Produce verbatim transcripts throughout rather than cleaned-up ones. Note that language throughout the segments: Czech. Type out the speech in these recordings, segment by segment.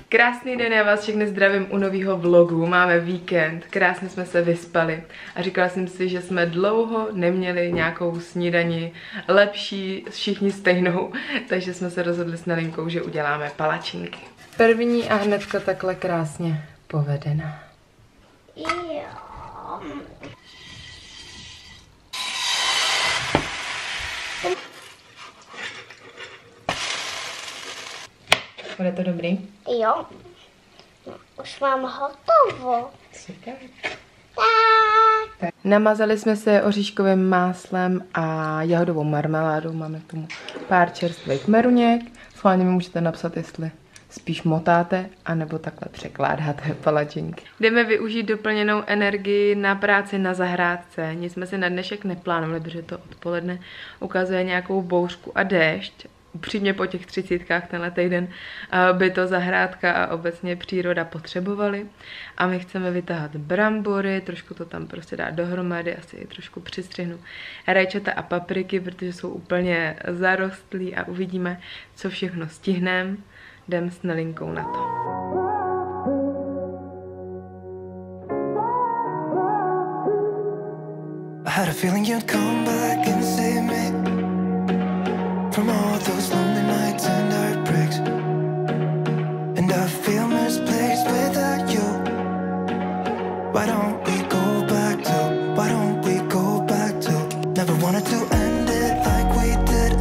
Krásný den, já vás všechny zdravím u nového vlogu. Máme víkend, krásně jsme se vyspali a říkala jsem si, že jsme dlouho neměli nějakou snídani lepší, všichni stejnou, takže jsme se rozhodli s Nelinkou, že uděláme palačinky. První a hnedka takhle krásně povedená. Bude to dobrý? Jo. Už mám hotovo. Super. Tak. Namazali jsme se oříškovým máslem a jahodovou marmeládou. Máme k tomu pár čerstvých meruněk. Schválně mi můžete napsat, jestli spíš motáte, anebo takhle překládáte palačinky. Jdeme využít doplněnou energii na práci na zahrádce. Nic jsme si na dnešek neplánovali, protože to odpoledne ukazuje nějakou bouřku a déšť. Upřímně po těch třicítkách tenhle týden by to zahrádka a obecně příroda potřebovaly. A my chceme vytáhat brambory, trošku to tam prostě dát dohromady, asi i trošku přistřihnu rajčata a papriky, protože jsou úplně zarostlí a uvidíme, co všechno stihneme. Jdem s Nelinkou na to. I had a feeling you'd come back and save me from all those lonely nights and heartbreaks, and I feel misplaced without you. Why don't we go back to, why don't we go back to, never wanted to end it like we did.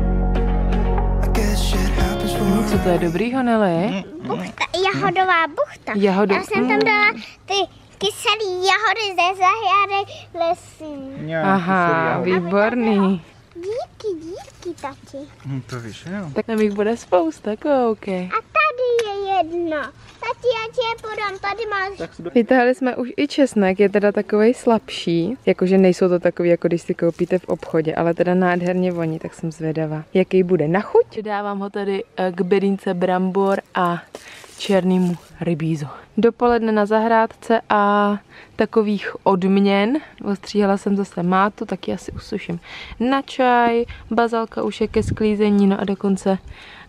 I guess shit happens for a... Co to je dobrýho, Nelly? Buchta, jahodová buchta. Jahodo... Já jsem tam dala ty kyselý jahody ze zahrady lesní. Aha, výborný. Díky, díky, tati. Hm, to víš, jo. Tak tam jich bude spousta, koukej. A tady je jedno. Tati, já ti je podám, tady máš. Vytáhli jsme už i česnek, je teda takovej slabší, jakože nejsou to takový, jako když si koupíte v obchodě, ale teda nádherně voní, tak jsem zvědavá, jaký bude na chuť. Dávám ho tady k bedínce brambor a černému rybízu. Dopoledne na zahrádce a takových odměn. Ostříhala jsem zase mátu, tak ji asi usuším na čaj. Bazalka už je ke sklízení, no a dokonce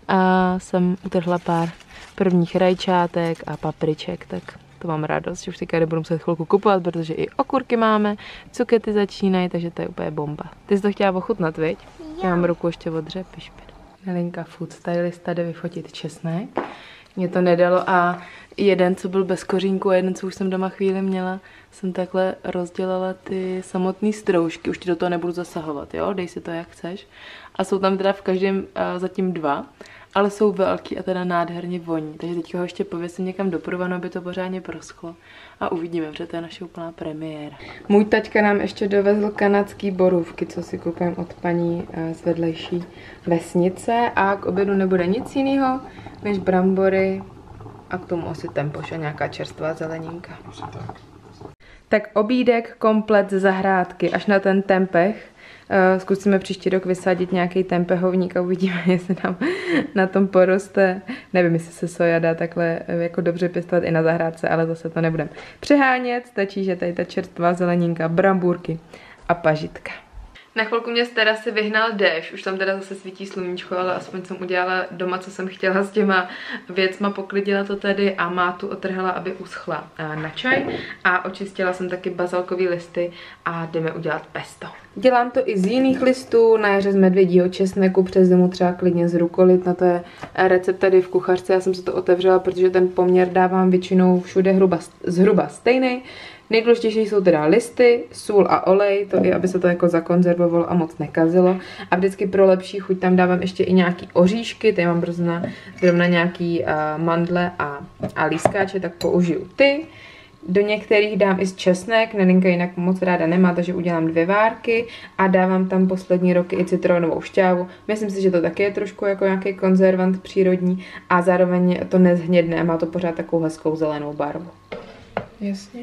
a jsem utrhla pár prvních rajčátek a papriček, tak to mám radost, že už teďka nebudu muset chvilku kupovat, protože i okurky máme, cukety začínají, takže to je úplně bomba. Ty jsi to chtěla ochutnat, viď? Já mám ruku ještě od řepy špět. Nelinka food stylista jde vyfotit česnek. Mě to nedalo a jeden, co byl bez kořínku a jeden, co už jsem doma chvíli měla, jsem takhle rozdělala ty samotné stroužky. Už ti do toho nebudu zasahovat, jo? Dej si to, jak chceš. A jsou tam teda v každém uh, zatím dva, ale jsou velký a teda nádherně voní. Takže teďka ho ještě pověsím někam do provanu, aby to pořádně proschlo. A uvidíme, protože to je naše úplná premiéra. Můj taťka nám ještě dovezl kanadský borůvky, co si koupím od paní uh, z vedlejší vesnice. A k obědu nebude nic jiného než brambory a k tomu asi tempoš a nějaká čerstvá zeleninka. Tak. tak obídek komplet z zahrádky až na ten tempeh. Uh, zkusíme příští rok vysadit nějaký tempehovník a uvidíme, jestli nám na tom poroste. Nevím, jestli se soja dá takhle jako dobře pěstovat i na zahrádce, ale zase to nebudeme přehánět. Stačí, že tady ta čerstvá zeleninka, brambůrky a pažitka. Na chvilku mě z terasy vyhnal déšť, už tam teda zase svítí sluníčko, ale aspoň jsem udělala doma, co jsem chtěla s těma věcma, poklidila to tady a mátu otrhala, aby uschla na čaj a očistila jsem taky bazalkový listy a jdeme udělat pesto. Dělám to i z jiných listů, na jaře z medvědího česneku, přes zimu třeba klidně z rukolit, na to je recept tady v kuchařce, já jsem se to otevřela, protože ten poměr dávám většinou všude hruba, zhruba stejný. Nejdůležitější jsou teda listy, sůl a olej, to i aby se to jako zakonzervovalo a moc nekazilo. A vždycky pro lepší chuť tam dávám ještě i nějaký oříšky, tady mám zrovna, zrovna nějaký uh, mandle a, a lískáče, tak použiju ty. Do některých dám i z česnek, Nelinka jinak moc ráda nemá, takže udělám dvě várky a dávám tam poslední roky i citronovou šťávu. Myslím si, že to taky je trošku jako nějaký konzervant přírodní a zároveň to nezhnědne a má to pořád takovou hezkou zelenou barvu. Jasně.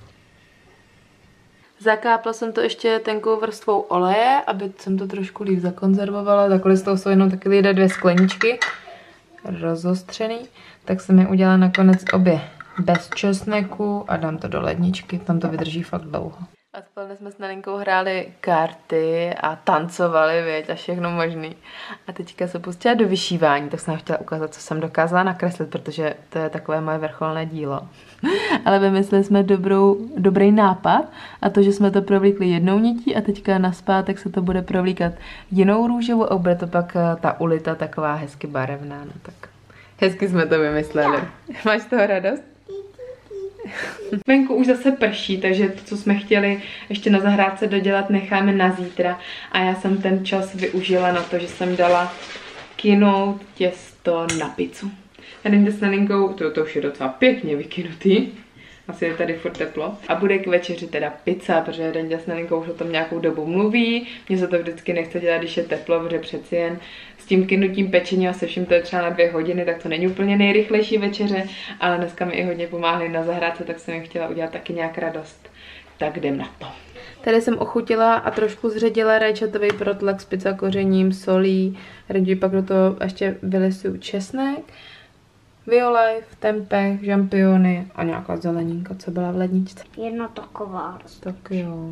Zakápla jsem to ještě tenkou vrstvou oleje, aby jsem to trošku líp zakonzervovala. Takhle z toho jsou jenom taky lidé dvě skleničky rozostřený. Tak jsem je udělala nakonec obě bez česneku a dám to do ledničky. Tam to vydrží fakt dlouho. Odpoledne jsme s Nelinkou hráli karty a tancovali, věď, a všechno možný. A teďka se pustila do vyšívání, tak jsem chtěla ukázat, co jsem dokázala nakreslit, protože to je takové moje vrcholné dílo. Ale vymysleli jsme dobrou, dobrý nápad a to, že jsme to provlíkli jednou nití a teďka naspátek se to bude provlíkat jinou růžovou a bude to pak ta ulita taková hezky barevná. No tak hezky jsme to vymysleli. Máš z toho radost? Venku už zase prší, takže to, co jsme chtěli ještě na zahrádce dodělat, necháme na zítra. A já jsem ten čas využila na to, že jsem dala kynout těsto na pizzu. Tady s Nelinkou, to, to už je docela pěkně vykynutý. Asi je tady furt teplo. A bude k večeři teda pizza, protože Renda s Nelinkou už o tom nějakou dobu mluví. Mně se to vždycky nechce dělat, když je teplo, protože přeci jen s tím kynutím pečení a se vším to je třeba na dvě hodiny, tak to není úplně nejrychlejší večeře, ale dneska mi i hodně pomáhli na zahrádce, tak jsem jim chtěla udělat taky nějak radost. Tak jdem na to. Tady jsem ochutila a trošku zředila rajčatový protlak s pizza kořením, solí. Rendu pak do toho ještě vylisuju česnek, violife, tempeh, žampiony a nějaká zeleninka, co byla v ledničce. Jedna taková. Tak jo.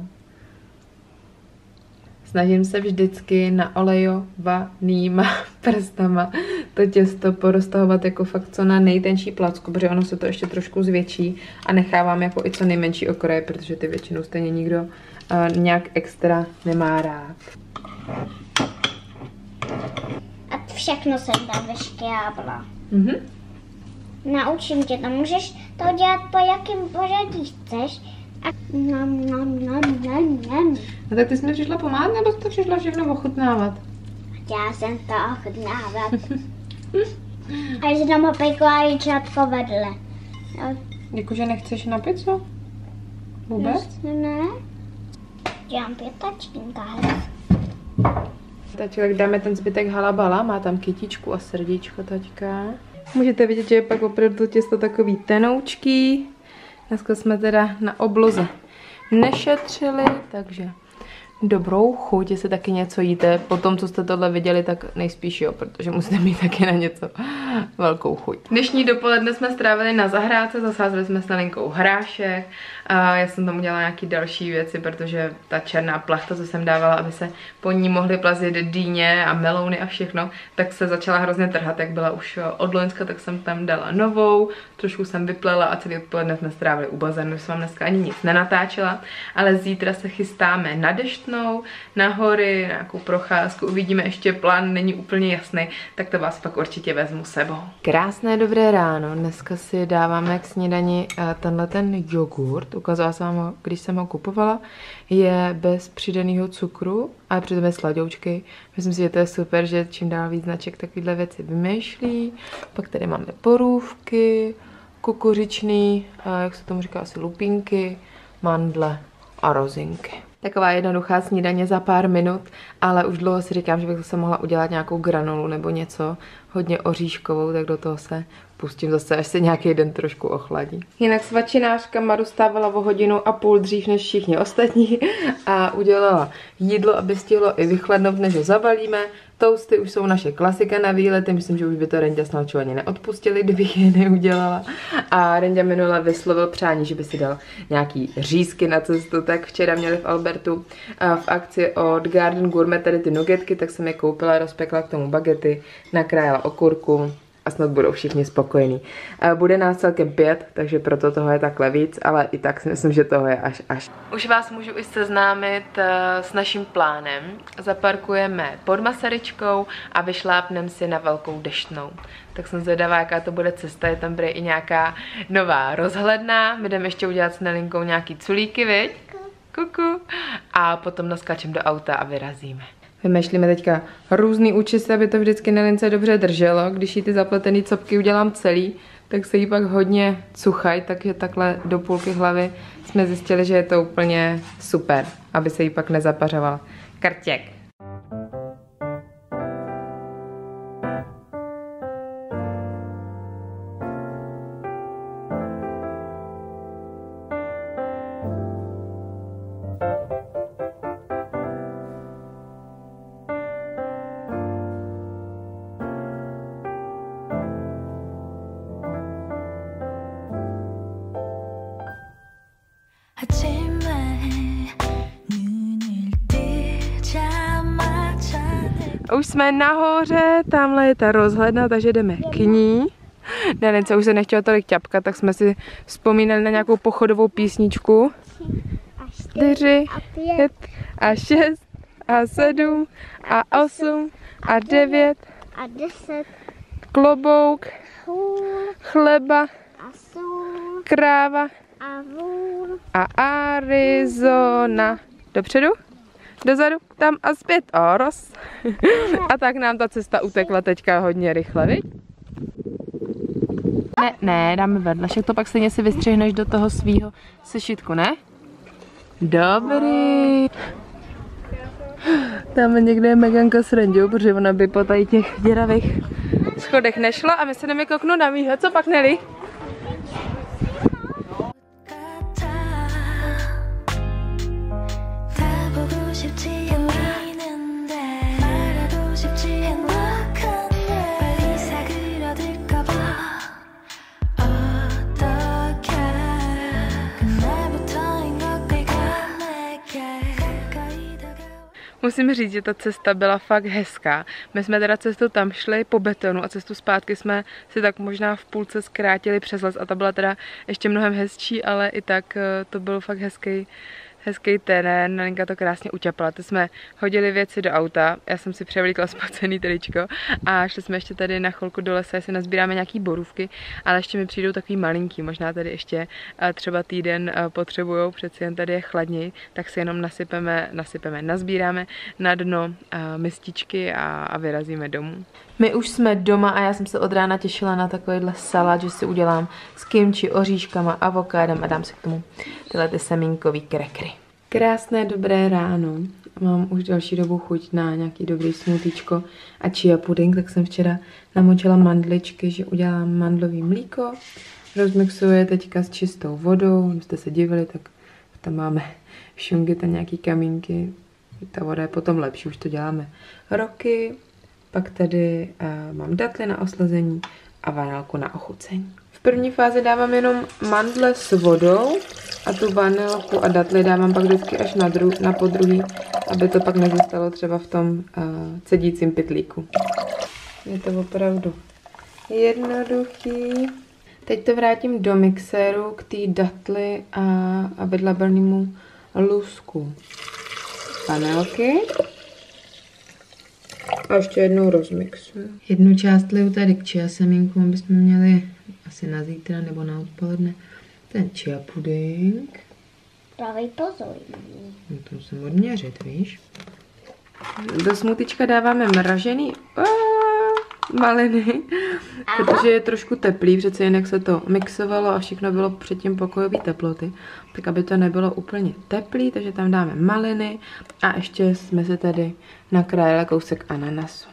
Snažím se vždycky na olejovanýma prstama to těsto poroztahovat jako fakt co na nejtenčí placku, protože ono se to ještě trošku zvětší a nechávám jako i co nejmenší okroje, protože ty většinou stejně nikdo uh, nějak extra nemá rád. A všechno jsem tam vyškrábla. Mhm. Naučím tě to, můžeš to dělat po jakém pořadí chceš. A nam, nam, nam, nam, nam. No tak ty jsi mi přišla pomáhat, nebo jsi to přišla všechno ochutnávat? Já jsem to ochutnávat. A že tam opekla rajčátko vedle. Jakože nechceš na pizzu? Vůbec? Ne. Dělám pětačínka. Tačka, tak dáme ten zbytek halabala, má tam kytičku a srdíčko taťka. Můžete vidět, že je pak opravdu to těsto takový tenoučký. Dneska jsme teda na obloze nešetřili, takže dobrou chuť, jestli taky něco jíte. Po tom, co jste tohle viděli, tak nejspíš jo, protože musíte mít taky na něco velkou chuť. Dnešní dopoledne jsme strávili na zahrádce, zasázeli jsme s Nelinkou hrášek a já jsem tam udělala nějaký další věci, protože ta černá plachta, co jsem dávala, aby se po ní mohly plazit dýně a melouny a všechno, tak se začala hrozně trhat, jak byla už od loňska, tak jsem tam dala novou, trošku jsem vyplela a celý odpoledne jsme strávili u bazénu, jsem vám dneska ani nic nenatáčela, ale zítra se chystáme na Deštnou, na hory, na nějakou procházku, uvidíme, ještě plán není úplně jasný, tak to vás pak určitě vezmu sebou. Krásné dobré ráno, dneska si dáváme k snídani tenhle ten jogurt, ukazovala jsem vám ho, když jsem ho kupovala, je bez přidaného cukru a přitom je sladoučky. Myslím si, že to je super, že čím dál víc značek takovýhle věci vymýšlí. Pak tady máme porůvky, kukuřičný, jak se tomu říká, asi lupínky, mandle a rozinky. Taková jednoduchá snídaně za pár minut, ale už dlouho si říkám, že bych zase mohla udělat nějakou granulu nebo něco hodně oříškovou, tak do toho se pustím zase, až se nějaký den trošku ochladí. Jinak svačinářka Maru stávala o hodinu a půl dřív než všichni ostatní a udělala jídlo, aby stihlo i vychladnout, než ho zabalíme. Toasty už jsou naše klasika na výlety, myslím, že už by to Renda s Nalčou ani neodpustili, kdybych je neudělala. A Renda minule vyslovil přání, že by si dal nějaký řízky na cestu, tak včera měli v Albertu v akci od Garden Gourmet tady ty nuggetky, tak jsem je koupila, rozpekla k tomu bagety, nakrájela okurku a snad budou všichni spokojení. Bude nás celkem pět, takže proto toho je takhle víc, ale i tak si myslím, že toho je až až. Už vás můžu i seznámit s naším plánem. Zaparkujeme pod Masaryčkou a vyšlápneme si na Velkou Deštnou. Tak jsem zvědavá, jaká to bude cesta, je tam bude i nějaká nová rozhledna. My jdeme ještě udělat s Nelinkou nějaký culíky, viď? Kuku. A potom naskačeme do auta a vyrazíme. Vymýšlíme teďka různý účesy, aby to vždycky Nelince dobře drželo. Když jí ty zapletený copky udělám celý, tak se jí pak hodně cuchají, takže takhle do půlky hlavy jsme zjistili, že je to úplně super, aby se jí pak nezapařoval krtěk. 아침에 A už jsme nahoře, tamhle je ta rozhledna, takže jdeme k ní. Danice už se nechtěla tolik ťapkat, tak jsme si vzpomínali na nějakou pochodovou písničku. Čtyři, pět a šest a sedm a osm a devět a deset, klobouk, hůl chleba, a sůl kráva a vůl. a Arizona. Dopředu, dozadu, tam a zpět. O, roz. A tak nám ta cesta utekla teďka hodně rychle, viď? Ne, ne, dáme vedle, však to pak stejně si vystřihneš do toho svýho sešitku, ne? Dobrý. Tam někde je Meganka s Rendou, protože ona by po tady těch děravých schodech nešla a my se jdeme kouknout na výhled, co pak Nelly? Musím říct, že ta cesta byla fakt hezká. My jsme teda cestu tam šli po betonu a cestu zpátky jsme si tak možná v půlce zkrátili přes les a ta byla teda ještě mnohem hezčí, ale i tak to byl fakt hezký, hezký terén. Nalinka to krásně uťapala. Teď jsme hodili věci do auta, já jsem si převlíkla spacený tričko a šli jsme ještě tady na chvilku do lesa, jestli nazbíráme nějaký borůvky, ale ještě mi přijdou takový malinký, možná tady ještě třeba týden potřebujou, přeci jen tady je chladněji, tak si jenom nasypeme, nasypeme, nazbíráme na dno mističky a, a vyrazíme domů. My už jsme doma a já jsem se od rána těšila na takovýhle salát, že si udělám s kimči, oříškama, avokádem a dám si k tomu tyhle ty semínkový krekry. Krásné dobré ráno. Mám už další dobu chuť na nějaký dobrý smoothiečko a chia puding, tak jsem včera namočila mandličky, že udělám mandlový mlíko. Rozmixuju je teďka s čistou vodou, kdybyste se divili, tak tam máme šungy, tam nějaký kamínky. Ta voda je potom lepší, už to děláme roky. Pak tady uh, mám datly na oslazení a vanilku na ochucení. V první fázi dávám jenom mandle s vodou a tu vanilku a datly dávám pak vždycky až na, dru na podruhý, aby to pak nezůstalo třeba v tom uh, cedícím pytlíku. Je to opravdu jednoduchý. Teď to vrátím do mixéru k té datly a, a vedlabrnému lusku vanilky. A ještě jednou rozmixuju. Jednu část liju tady k chia semínkům, aby jsme měli asi na zítra nebo na odpoledne ten chia puding. Dávej pozor. No to musím odměřit, víš. Do smoothiečka dáváme mražený aaa, maliny, protože je trošku teplý, přece jen jak se to mixovalo a všechno bylo předtím pokojové teploty, tak aby to nebylo úplně teplý, takže tam dáme maliny a ještě jsme se tady nakrájeli kousek ananasu.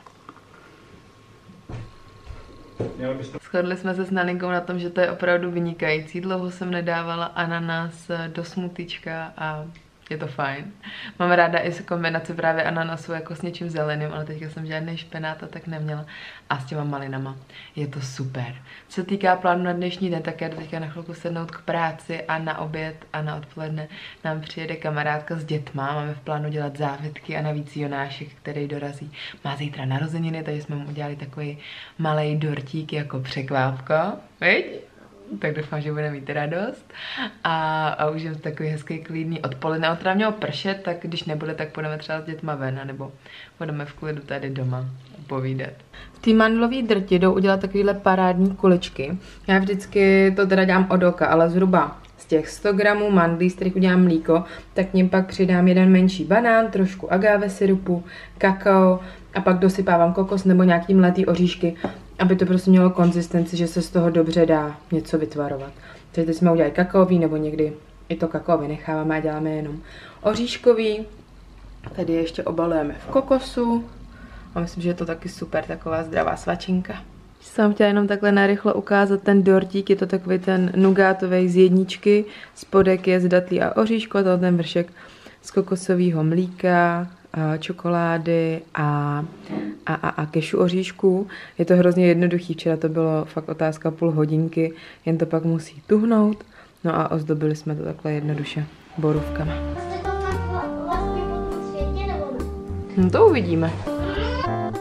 Shodli jsme se s Nalinkou na tom, že to je opravdu vynikající. Dlouho jsem nedávala ananas do smoothiečka a je to fajn. Mám ráda i kombinaci právě ananasu jako s něčím zeleným, ale teďka jsem žádný špenát a tak neměla. A s těma malinama. Je to super. Co se týká plánu na dnešní den, tak já jdu teďka na chvilku sednout k práci a na oběd a na odpoledne nám přijede kamarádka s dětma. Máme v plánu dělat závitky a navíc Jonášek, který dorazí. Má zítra narozeniny, takže jsme mu udělali takový malej dortík jako překvápko. Viď? Tak doufám, že bude mít radost a, a už je takový hezký klidný odpoledne. On teda měl pršet, tak když nebude, tak půjdeme třeba s dětma ven, nebo budeme v klidu tady doma povídat. V té mandlové drti jdou udělat takovýhle parádní kuličky. Já vždycky to teda dělám od oka, ale zhruba z těch sto gramů mandlí, z kterých udělám mlíko, tak k ním pak přidám jeden menší banán, trošku agave syrupu, kakao a pak dosypávám kokos nebo nějaký mletý oříšky, aby to prostě mělo konzistenci, že se z toho dobře dá něco vytvarovat. Takže teď jsme udělali kakaový, nebo někdy i to kakao vynecháváme a děláme jenom oříškový. Tady ještě obalujeme v kokosu a myslím, že je to taky super, taková zdravá svačinka. Jsem chtěla jenom takhle narychlo ukázat ten dortík, je to takový ten nugátový z jedničky, spodek je z datlí a oříšku, a ten vršek z kokosového mlíka, čokolády a, a, a, a kešu oříšků. Je to hrozně jednoduchý, včera to bylo fakt otázka půl hodinky, jen to pak musí tuhnout. No a ozdobili jsme to takhle jednoduše borůvkama. Jste to vlastně po světě nebo ne? No to uvidíme.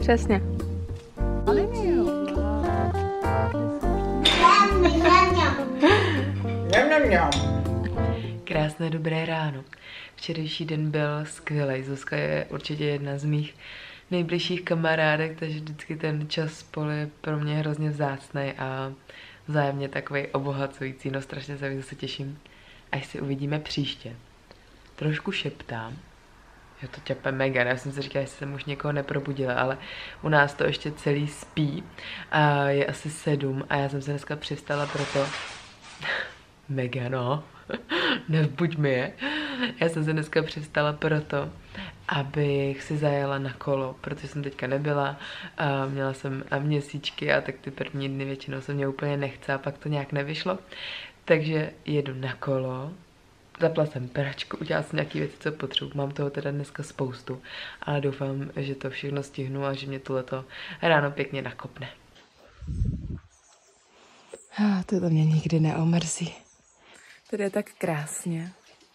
Přesně. Krásné dobré ráno. Včerejší den byl skvělý. Zuzka je určitě jedna z mých nejbližších kamarádek, takže vždycky ten čas spolu je pro mě hrozně vzácný a vzájemně takový obohacující. No strašně se zase těším, až se uvidíme příště. Trošku šeptám. Jo, to ťape mega, já jsem si říkala, že jsem už někoho neprobudila, ale u nás to ještě celý spí. A je asi sedm a já jsem se dneska přivstala proto... mega, no. Nevbuď mi je. Já jsem se dneska přivstala proto, abych si zajela na kolo, protože jsem teďka nebyla. A měla jsem měsíčky a tak ty první dny většinou se mě úplně nechce a pak to nějak nevyšlo. Takže jedu na kolo. Zapla jsem pračku, udělala jsem nějaký věci, co potřebuji. Mám toho teda dneska spoustu, ale doufám, že to všechno stihnu a že mě tohleto ráno pěkně nakopne. Ah, to mě nikdy neomrzí. Tady je tak krásně.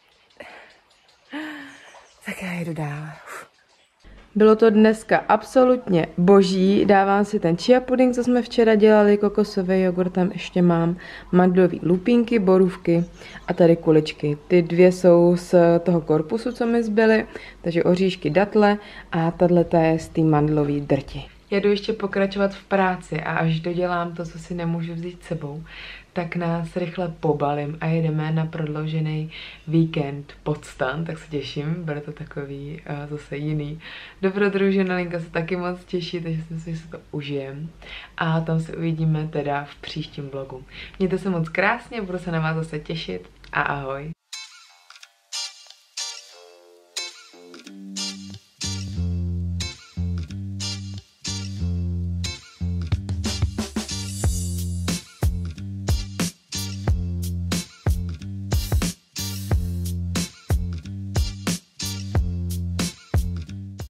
Tak já jdu dál. Bylo to dneska absolutně boží. Dávám si ten chia pudding, co jsme včera dělali, kokosový jogurt, tam ještě mám mandlový lupínky, borůvky a tady kuličky. Ty dvě jsou z toho korpusu, co mi zbyly, takže oříšky, datle a tato je z té mandlové drti. Jedu ještě pokračovat v práci a až dodělám to, co si nemůžu vzít sebou, tak nás rychle pobalím a jedeme na prodloužený víkend pod stan, tak se těším, bude to takový uh, zase jiný dobrodruží. Linka se taky moc těší, takže si myslím, že se to užijem a tam se uvidíme teda v příštím vlogu. Mějte se moc krásně, budu se na vás zase těšit a ahoj.